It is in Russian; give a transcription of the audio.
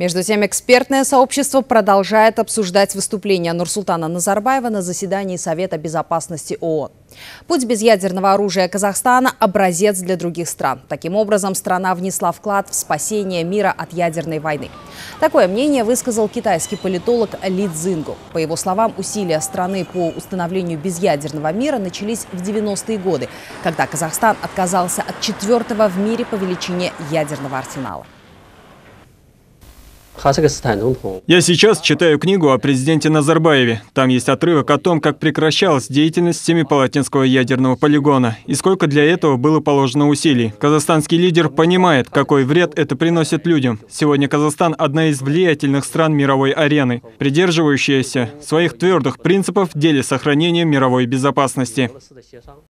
Между тем, экспертное сообщество продолжает обсуждать выступление Нурсултана Назарбаева на заседании Совета безопасности ООН. Путь без ядерного оружия Казахстана – образец для других стран. Таким образом, страна внесла вклад в спасение мира от ядерной войны. Такое мнение высказал китайский политолог Ли Цзингу. По его словам, усилия страны по установлению безъядерного мира начались в 90-е годы, когда Казахстан отказался от 4-го в мире по величине ядерного арсенала. Я сейчас читаю книгу о президенте Назарбаеве. Там есть отрывок о том, как прекращалась деятельность Семипалатинского ядерного полигона и сколько для этого было положено усилий. Казахстанский лидер понимает, какой вред это приносит людям. Сегодня Казахстан – одна из влиятельных стран мировой арены, придерживающаяся своих твердых принципов в деле сохранения мировой безопасности.